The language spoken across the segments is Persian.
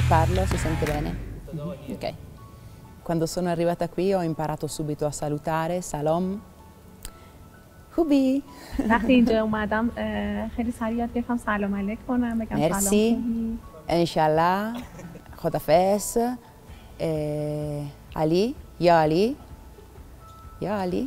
Parlo, si sente bene? Ok. Quando sono arrivata qui ho imparato subito a salutare, salam. خوبی؟ وقتی اینجا اومدم خیلی سریع یاد گرفتم سلام علیک کنم، بگم سلام خوبی؟ انشالله. خدافظ. علی، یا علی. یا علی.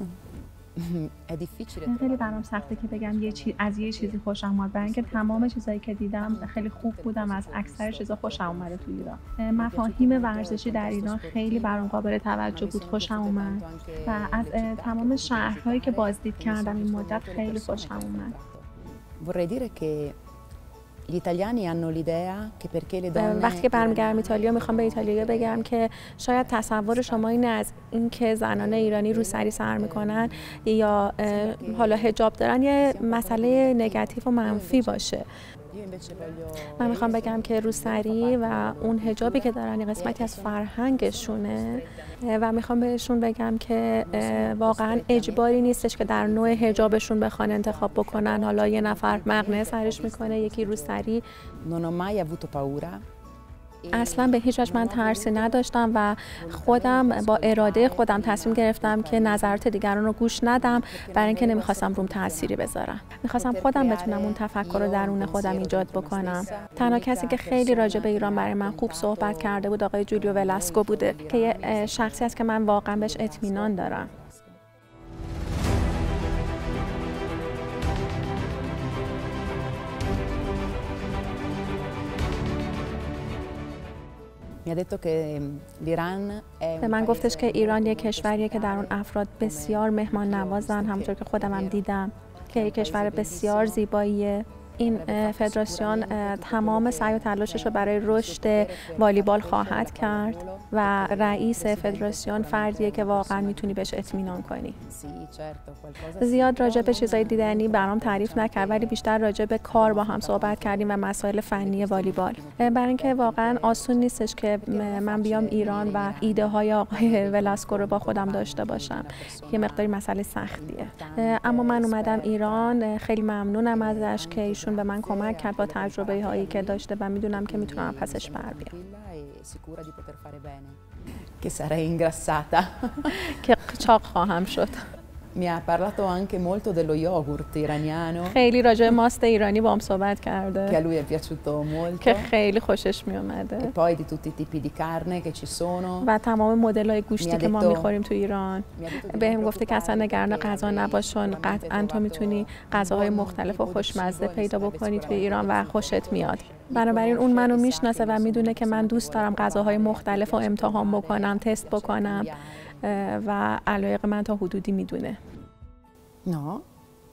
خیلی برام سخته که بگم از یه چیزی خوشم اومد، برای اینکه تمام چیزایی که دیدم خیلی خوب بودم، از اکثر چیزا خوشم اومده تو ایران. مفاهیم ورزشی در ایران خیلی برام قابل توجه بود، خوشم اومد و از تمام شهرهایی که بازدید کردم این مدت خیلی خوشم اومد. Vorrei dire che gli italiani hanno l'idea che perché le donne وقتی که برمیگردم ایتالیا میخوام به ایتالیا بگم که شاید تصور شما اینه از اینکه زنان ایرانی روسری سر میکنن یا حالا حجاب دارن یه مسئله نگاتیو و منفی باشه. من میخوام بگم که روسری و اون حجابی که دارن یه قسمتی از فرهنگشونه و میخوام بهشون بگم که واقعا اجباری نیستش که در نوع حجابشون بخوان انتخاب بکنن. حالا یه نفر مقنعه سرش میکنه، یکی روسری. Non ho mai avuto paura. اصلا به هیچ وجه من ترسی نداشتم و خودم با اراده خودم تصمیم گرفتم که نظرات دیگران رو گوش ندم، برای اینکه نمیخواستم روم تأثیری بذارم. میخواستم خودم بتونم اون تفکر رو درون خودم ایجاد بکنم. تنها کسی که خیلی راجع به ایران برای من خوب صحبت کرده بود آقای جولیو ولاسکو بوده که یه شخصی است که من واقعا بهش اطمینان دارم. به من گفتش که ایران یک کشوریه که در اون افراد بسیار مهمان نوازن، همونطور که خودم هم دیدم که یک کشور بسیار زیباییه. این فدراسیون تمام سعی و تلاشش رو برای رشد والیبال خواهد کرد و رئیس فدراسیون فردیه که واقعا میتونی بهش اطمینان کنی. زیاد راجع به چیزای دیدنی برام تعریف نکرد، ولی بیشتر راجع به کار با هم صحبت کردیم و مسائل فنی والیبال. برای اینکه واقعا آسون نیستش که من بیام ایران و ایده های آقای ولاسکو رو با خودم داشته باشم. یه مقداری مسئله سختیه. اما من اومدم ایران، خیلی ممنونم ازش که ایشون به من کمک کرد با تجربه هایی که داشته و میدونم که میتونم پسش بر بیام. Che sarei ingrassata. که چاق خواهم شد. Mi ha parlato anche molto dello yogurt iraniano. خیلی راجع به ماست ایرانی با هم صحبت کرده. Che a lui è piaciuto molto. که خیلی خوشش می اومده. E poi di tutti i tipi di carne che ci sono. و تمام مدل‌های گوشتی که ما می‌خوریم تو ایران. بهم گفته که اصلا نگران غذا نباشون، قطعاً تو میتونی غذاهای مختلف و خوشمزه پیدا بکنی تو ایران و خوشت میاد. بنابراین اون منو میشناسه و میدونه که من دوست دارم غذاهای مختلف رو امتحان بکنم، تست بکنم و علایق من تا حدودی میدونه. نه.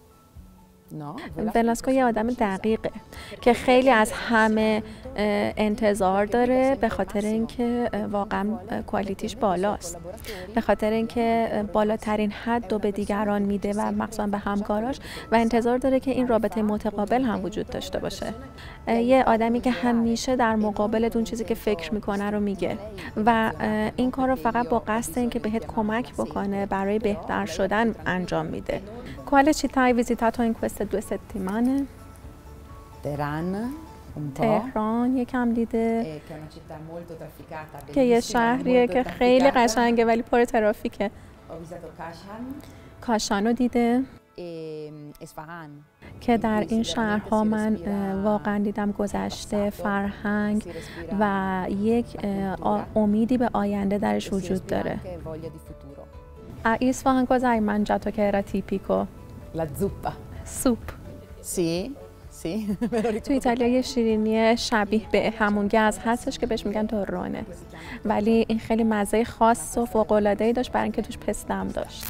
ولاسکو یه آدم دقیقه که خیلی از همه انتظار داره، به خاطر اینکه واقعا کوالیتیش بالاست، به خاطر اینکه بالاترین حد رو به دیگران میده و مخصوصا به همکاراش و انتظار داره که این رابطه متقابل هم وجود داشته باشه. یه آدمی که همیشه در مقابل اون چیزی که فکر میکنه رو میگه و این کار رو فقط با قصد اینکه بهت کمک بکنه برای بهتر شدن انجام میده. Quale città hai visitato in queste 2 settimane? تهران یکم دیده که یه شهریه که خیلی قشنگه ولی پر ترافیکه. کاشانو دیده که در این شهرها من واقعا دیدم گذشته، فرهنگ و یک امیدی به آینده درش وجود داره. A Isfahan cosa hai mangiato che era tipico? La zuppa. Soup. Sì, sì. تو ایتالیا یه شیرینی شبیه به همون گز هستش که بهش میگن تورونه، ولی این خیلی مزه خاص و فوق‌العاده‌ای داشت برای اینکه توش پسته هم داشت.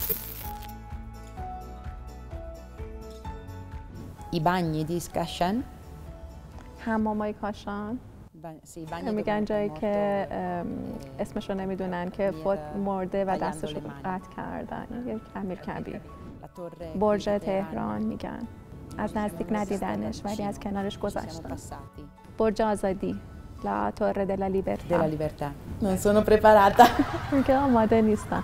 I bagni di Kashan. حمامای کاشان. میگن جایی که اسمشو نمیدونن که فوت مرده و دستشو قطع کردن، یک امیر کبیر. برج تهران میگن، از نزدیک ندیدنش ولی از کنارش گذشتن. برج آزادی، La Torre della Libertà. Della Libertà. Non sono preparata. میگه آماده نیستم.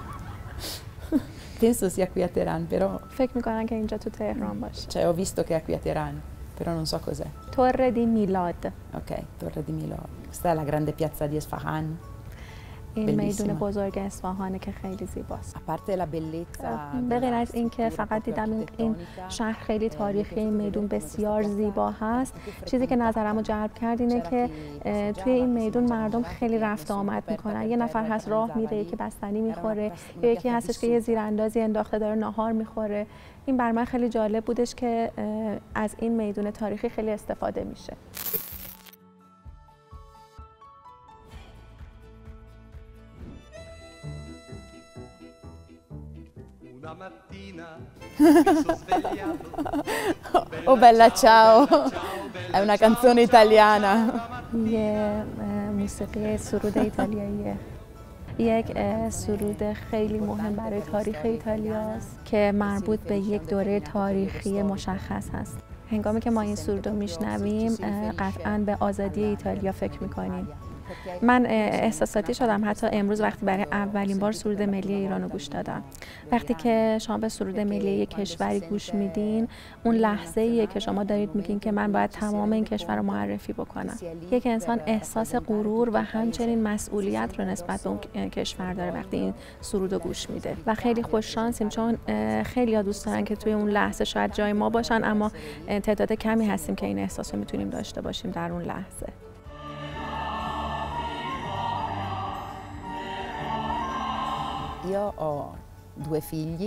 Penso sia qui a Teheran, però. فکر میکنن که اینجا تو تهران باشه. Cioè, ho visto che è qui a Teheran. però non so cos'è. Torre di Milad. Ok, Torre di Milad. Questa è la grande piazza di Esfahan. این میدون بزرگ اصفهانه که خیلی زیباست. به غیر از اینکه فقط دیدم این شهر خیلی تاریخی، این میدون بسیار زیبا هست، چیزی که نظرمو جلب کرد اینه که توی این میدون مردم خیلی رفت آمد میکنن. یه نفر هست راه میره، یکی بستنی میخوره، یکی هستش که یه زیراندازی انداخته داره ناهار میخوره. این بر من خیلی جالب بودش که از این میدون تاریخی خیلی استفاده میشه. Oh bella ciao, è una canzone italiana. یه موسیقی سرود ایتالیاییه. یک سرود خیلی مهم برای تاریخ ایتالیاست که مربوط به یک دوره تاریخی مشخص هست. هنگامی که ما این سرود رو میشنویم قطعاً به آزادی ایتالیا فکر میکنیم. من احساساتی شدم حتی امروز وقتی برای اولین بار سرود ملی ایران رو گوش دادم. وقتی که شما به سرود ملی یک کشوری گوش میدین، اون لحظه ایه که شما دارید میگین که من باید تمام این کشور رو معرفی بکنم. یک انسان احساس غرور و همچنین مسئولیت رو نسبت به اون کشور داره وقتی این سرود رو گوش میده و خیلی خوش شانسیم چون خیلی ها دوست دارن که توی اون لحظه شاید جای ما باشن، اما تعداد کمی هستیم که این احساس رو میتونیم داشته باشیم در اون لحظه. Io ho due figli,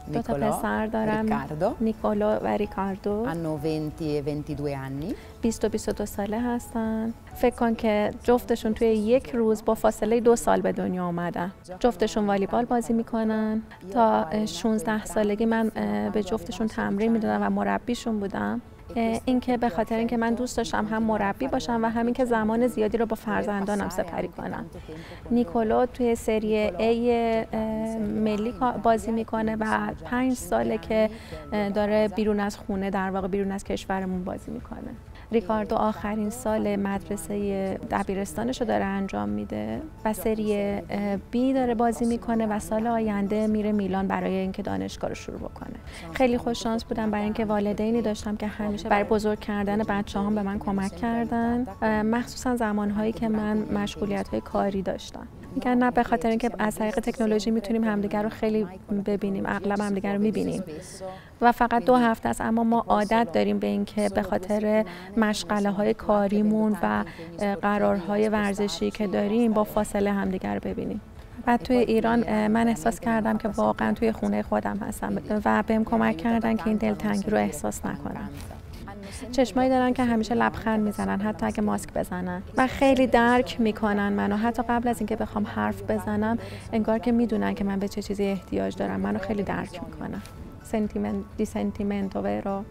نیکولو و ریکاردو. hanno 20 e 22 anni. 20 و 22 ساله هستن. فکر کن که جفتشون توی یک روز با فاصله 2 سال به دنیا آمدن. جفتشون والیبال بازی میکنن. تا 16 سالگی من به جفتشون تمرین میدادم و مربیشون بودم. اینکه به خاطر اینکه من دوست داشتم هم مربی باشم و همین که زمان زیادی رو با فرزندانم سپری کنم. نیکولو توی سری A ملی بازی میکنه و 5 ساله که داره بیرون از خونه، در واقع بیرون از کشورمون بازی میکنه. ریکاردو آخرین سال مدرسه دبیرستانش رو داره انجام میده و سری B داره بازی میکنه و سال آینده میره میلان برای اینکه دانشگاه رو شروع بکنه. خیلی خوش شانس بودم برای اینکه والدینی داشتم که همیشه برای بزرگ کردن بچه‌هام به من کمک کردن، مخصوصا زمانهایی که من مشغولیت‌های کاری داشتم. میگن نه، به خاطر اینکه از طریق تکنولوژی میتونیم همدیگر رو خیلی ببینیم، اغلب همدیگر رو میبینیم و فقط 2 هفته است، اما ما عادت داریم به اینکه به خاطر مشغله‌های کاریمون و قرارهای ورزشی که داریم با فاصله همدیگر رو ببینیم. بعد توی ایران من احساس کردم که واقعا توی خونه خودم هستم و بهم کمک کردن که این دلتنگی رو احساس نکنم. چشمایی دارن که همیشه لبخند میزنن حتی اگه ماسک بزنن و خیلی درک میکنن منو. حتی قبل از اینکه بخوام حرف بزنم انگار که میدونن که من به چه چیزی احتیاج دارم. منو خیلی درک میکنن. سنتیمنتو ویرو.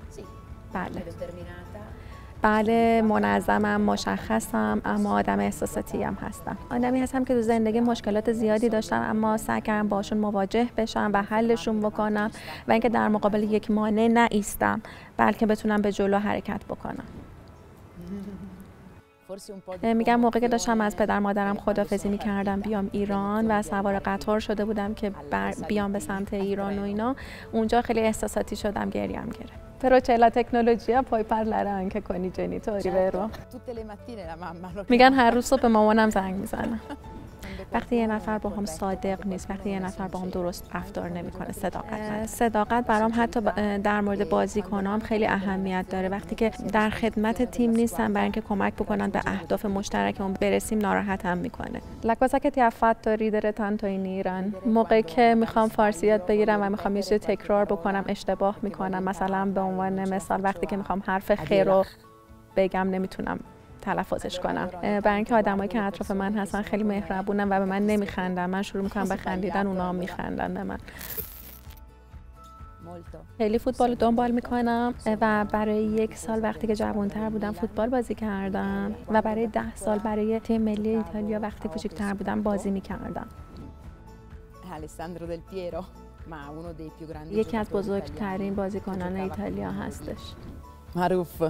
بله منظمم، مشخصم، اما آدم احساساتی هم هستم. آدمی هستم که تو زندگی مشکلات زیادی داشتم اما سعی کردم باشون مواجه بشم و حلشون بکنم و اینکه در مقابل یک مانع نایستم بلکه بتونم به جلو حرکت بکنم. میگم موقعی که داشتم از پدر مادرم خداحافظی میکردم بیام ایران و سوار قطار شده بودم که بیام به سمت ایران و اینا، اونجا خیلی احساساتی شدم، گریم گرفت. Però c'è la tecnologia, puoi parlare anche con i genitori, vero? میگن هر روز صبح به مامانم زنگ میزنم. وقتی یه نفر با هم صادق نیست، وقتی یه نفر با هم درست رفتار نمیکنه، صداقت برام حتی در مورد بازیکنام خیلی اهمیت داره. وقتی که در خدمت تیم نیستن برای اینکه کمک بکنن به اهداف مشترکمون برسیم، ناراحتم میکنه. La cosa che ti ha fatto ridere tanto in Iran. موقعی که میخوام فارسی یاد بگیرم و میخوام یه چیزی تکرار بکنم اشتباه میکنم. مثلا به عنوان مثال وقتی که میخوام حرف خیر رو بگم نمیتونم تلفظش کنم، برای اینکه آدمایی که اطراف من هستن خیلی مهربونن و به من نمیخندن. من شروع میکنم به خندیدن، اونا هم میخندن به من. خیلی فوتبال دنبال میکنم و برای 1 سال وقتی که جوانتر بودم فوتبال بازی کردم و برای 10 سال برای تیم ملی ایتالیا وقتی کوچکتر بودم بازی میکردم. یکی از بزرگترین بازیکنان ایتالیا هستش. معروف.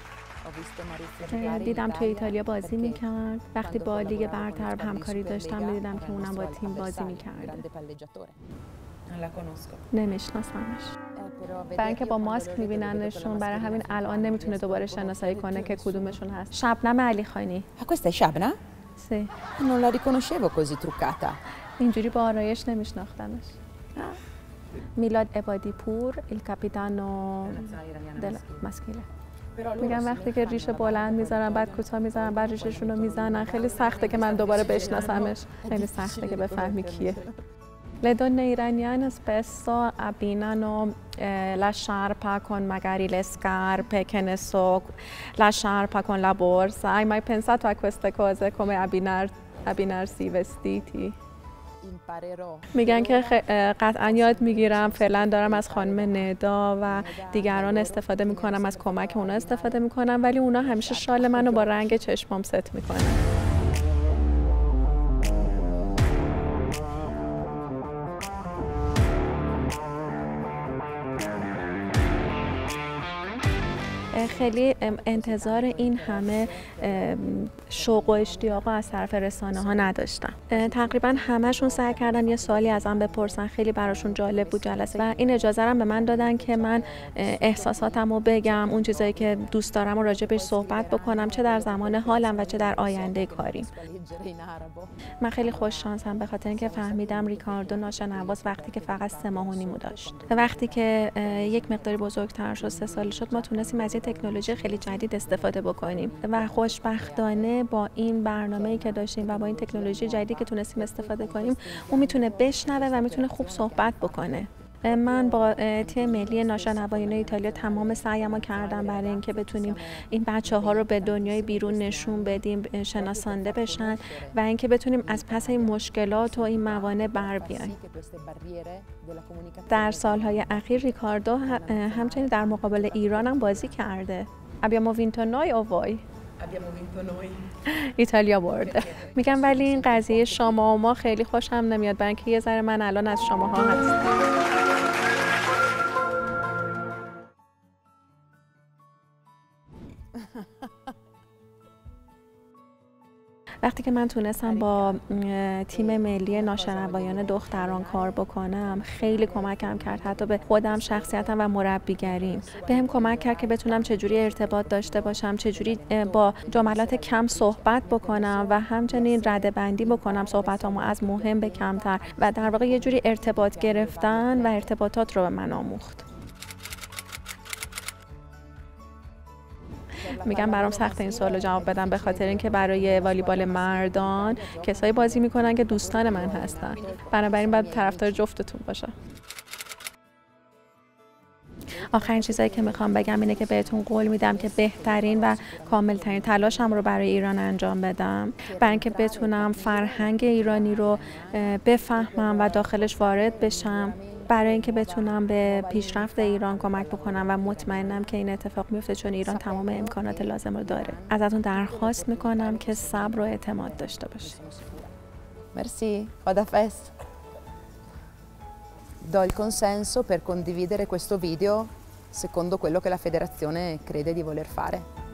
دیدم توی ایتالیا بازی میکرد. وقتی با لیگ برتر همکاری داشتم میدیدم که اونم با تیم بازی میکرد. نمیشناسمش. برای اینکه با ماسک میبیننشون، برای همین الان نمیتونه دوباره شناسایی کنه که کدومشون هست. شبنم علیخانی. Questa è Shabna? سی. Non la riconoscevo così truccata. اینجوری با آرایش نمیشناختمش. میلاد عبادی پور، il capitano del maschile. میگم وقتی که ریشه بلند میذارن بعد کوتاه میذارن بعد ریششون رو میزنن خیلی سخته که من دوباره بشناسمش. خیلی سخته که بفهمی کیه. Le donne iraniane spesso abbinano la sciarpa con magari le scarpe, che ne so, la sciarpa con la borsa. Hai mai pensato a queste cose come abbinarsi i vestiti? میگن که قطعا یاد میگیرم، فعلا دارم از خانم ندا و دیگران استفاده میکنم، از کمک اونا استفاده میکنم، ولی اونا همیشه شال منو با رنگ چشمام ست میکنن. خیلی انتظار این همه شوق و اشتیاق از طرف رسانه ها نداشتم. تقریبا همهشون سعی کردن یه سوالی ازم بپرسن، خیلی براشون جالب بود جلسه و این اجازه رو به من دادن که من احساساتم رو بگم، اون چیزایی که دوست دارم و راجع بهش صحبت بکنم، چه در زمان حالم و چه در آینده کاریم. من خیلی خوش شانسم به خاطر اینکه فهمیدم ریکاردو ناشنواس وقتی که فقط 3 ماه و نیم داشت. وقتی که یک مقداری بزرگتر شد، 3 سال شد، ما تونستیم از تکنولوژی خیلی جدید استفاده بکنیم و خوشبختانه با این برنامه‌ای که داشتیم و با این تکنولوژی جدیدی که تونستیم استفاده کنیم، اون میتونه بشنوه و میتونه خوب صحبت بکنه. من با تیم ملی ناشنوایان ایتالیا تمام سعیمو کردم برای اینکه بتونیم این بچه‌ها رو به دنیای بیرون نشون بدیم، شناسانده بشن و اینکه بتونیم از پس این مشکلات و این موانع بر بیایم. در سالهای اخیر ریکاردو همچنین در مقابل ایران هم بازی کرده. Abbiamo vinto noi o voi? Abbiamo vinto noi. ایتالیا برده. میگم ولی این قضیه شما و ما خیلی خوشم نمیاد، برای اینکه یه ذره من الان از شماها هستم. وقتی که من تونستم با تیم ملی ناشنوایان دختران کار بکنم، خیلی کمکم کرد، حتی به خودم، شخصیتم و مربیگریم. بهم کمک کرد که بتونم چجوری ارتباط داشته باشم، چجوری با جملات کم صحبت بکنم و همچنین رده‌بندی بکنم صحبتامو از مهم به کمتر و در واقع یه جوری ارتباط گرفتن و ارتباطات رو به من آموخت. میگم برام سخت این سوالو جواب بدم به خاطر اینکه برای والیبال مردان کسایی بازی میکنن که دوستان من هستن، بنابراین باید طرفدار جفتتون باشم. آخرین چیزایی که میخوام بگم اینه که بهتون قول میدم که بهترین و کاملترین تلاشم رو برای ایران انجام بدم، برای اینکه بتونم فرهنگ ایرانی رو بفهمم و داخلش وارد بشم، برای اینکه بتونم به پیشرفت ایران کمک بکنم و مطمئنم که این اتفاق میفته چون ایران تمام امکانات لازم رو dare. ازتون درخواست میکنم که صبر و اعتماد داشته باشید. Merci, vado a festa. Do il consenso per condividere questo video secondo quello che la federazione crede di voler fare.